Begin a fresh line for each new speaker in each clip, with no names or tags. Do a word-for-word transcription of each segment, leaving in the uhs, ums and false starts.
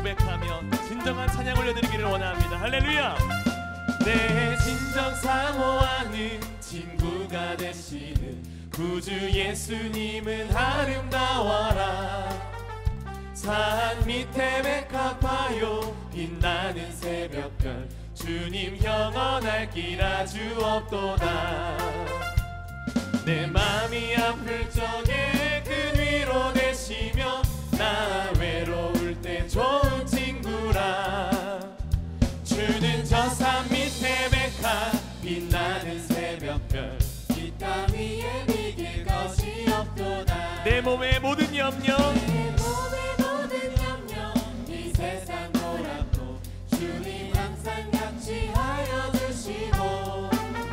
고백하며 진정한 찬양 올려드리기를 원합니다. 할렐루야. 내 진정 사모하는 친구가 되시는 구주 예수님은 아름다워라. 산 밑에 백합화요 빛나는 새벽별 주님 영원할 길 아주 없도다. 내 맘이 아플 적에 그 위로 되시며 나 외로울 때 좋은 친구라. 주는 저 산 밑에 백합 빛나는 새벽별 이 땅 위에 비길 것이 없도다. 내 몸의 모든 염려 내 몸의 모든 염려 이 세상 고락도 주님 항상 같이 하여 주시고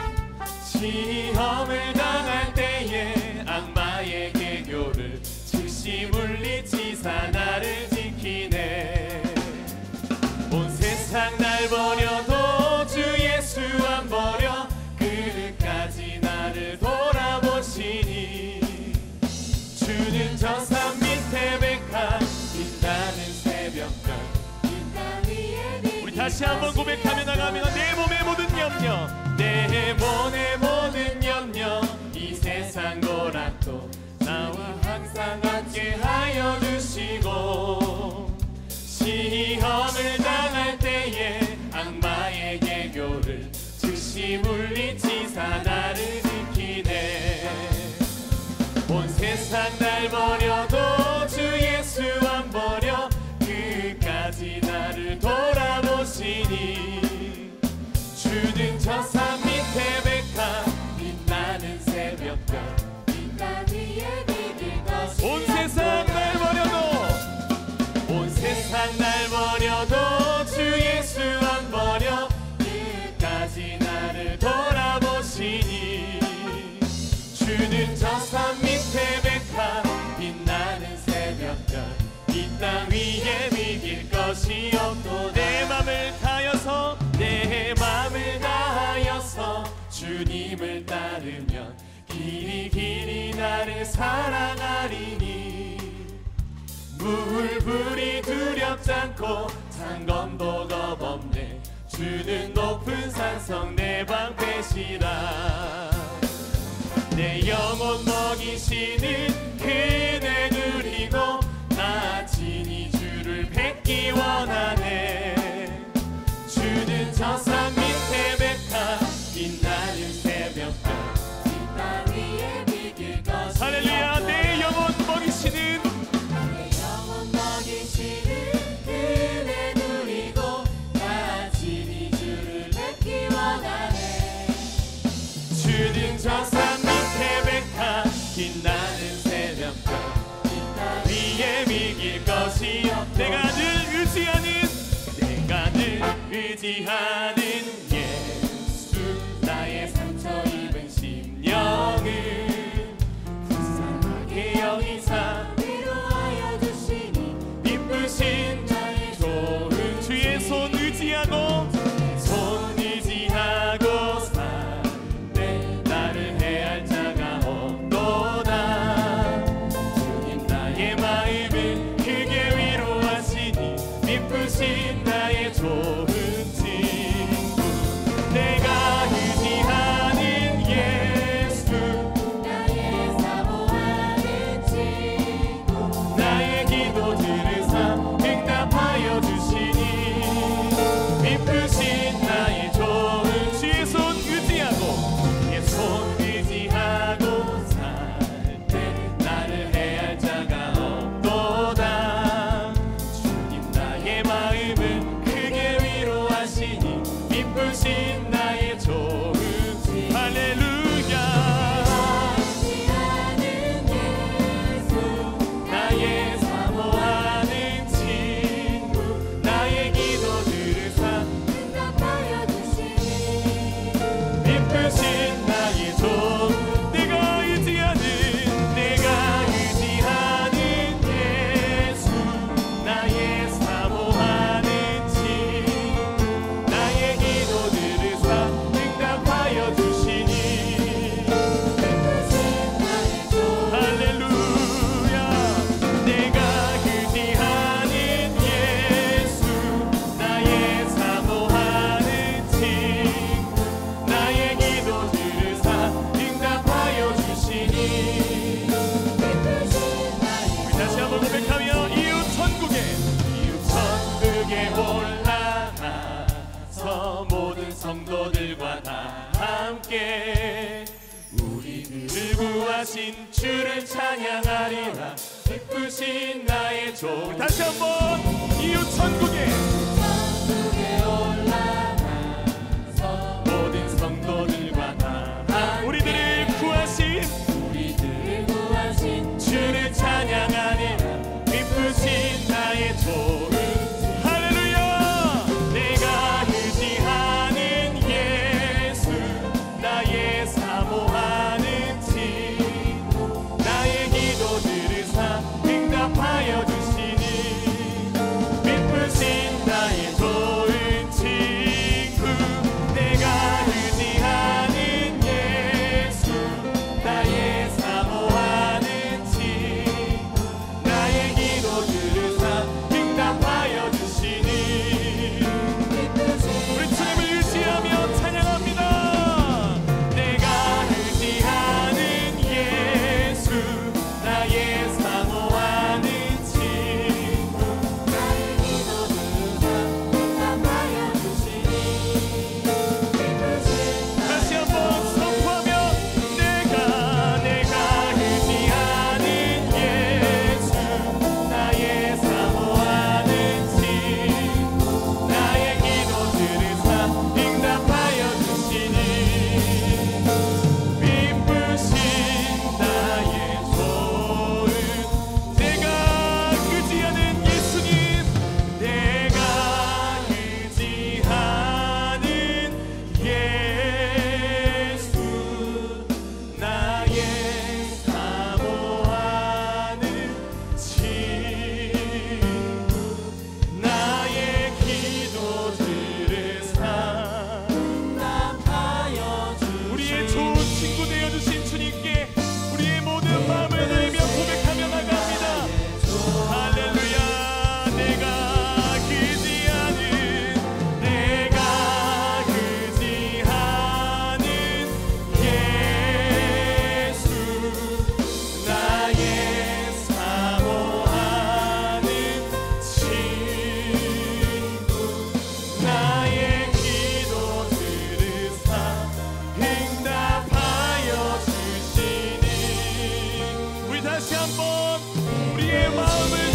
시험을 당할 때에 악마의 계교를 즉시 물리치사 나를 지키네. 온 세상 날 버려도 주 예수 안 버려 끝까지 나를 돌아보시니. 주는 저 산 밑에 백합 빛나는 새벽별 이 땅 위에 비길. 우리 다시 한번 고백하며 나가며 내 몸의 모든 염려 내 몸의 모든 염려 이 세상 고락도 나와 항상 함께 하여 주시고 시험을 당할 때에 악마의 계교를 즉시 물리치사 나를 지키네. 온 세상 날 버려도 주 예수 안 버려 끝까지 나를 돌아보시니. 주는 저 산 밑에 백합 빛나는 새벽별 이 땅 위에 비길 것이. 온 세상 날 버려도 온 세상 날 버려도 주 예수 안 버려 끝까지 나를 돌아보시니. 주는 저 산 밑에 백합 빛나는 새벽별 이 땅 위에 비길 것이 없도. 내 맘을 다하여서 내 맘을 다하여서 주님을 따르면 길이 길이 나를 사랑하리니. 물불이 두렵지 않고 창검도 겁없네. 주는 높은 산성 내 방패시라. 내 영혼 먹이시는 그네 누리고 나 친히 주를 뵙기 원하네. 주는 저 산 밑에 백합 빛나는 새벽별 이 땅 위에 비길 것이. 할렐루야. 내 영혼 먹이시는 내 영혼 먹이시는 그네 누리고 나 친히 주를 뵙기 원하네. 주는 저 산 밑에 백합 빛나는 새벽별 구하신 주를 찬양하리라. 기쁘신 나의 조. 다시 한번 이웃 천국에 천국에 올라가서 모든 성도들과 다 우리들을 구하신 우리들을 구하신 주를 찬양하리라. 기쁘신 나의 조. 다시 한번 우리의 마음을